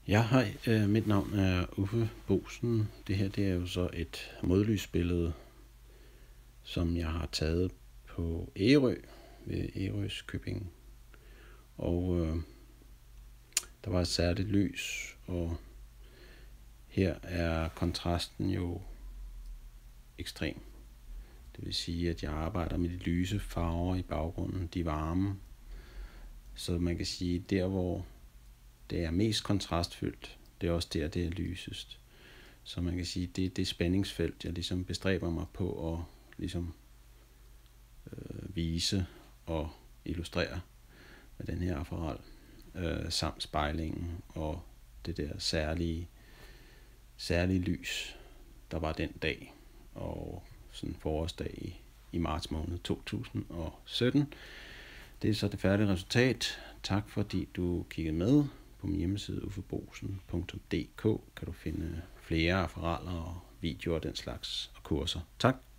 Ja, hej. Mit navn er Uffe Bosen. Det her det er jo så et modlysbillede, som jeg har taget på Ærø ved Ærøskøbing. Og der var et særligt lys, og her er kontrasten jo ekstrem. Det vil sige, at jeg arbejder med de lyse farver i baggrunden, de varme. Så man kan sige, der hvor det er mest kontrastfyldt, det er også der, det er lysest. Så man kan sige, det er det spændingsfelt, jeg ligesom bestræber mig på at ligesom vise og illustrere med den her akvarel, samt spejlingen og det der særlige lys, der var den dag, og sådan en forårsdag i marts måned 2017. Det er så det færdige resultat. Tak fordi du kiggede med. På min hjemmeside uffebosen.dk kan du finde flere akvareller og videoer og den slags og kurser. Tak.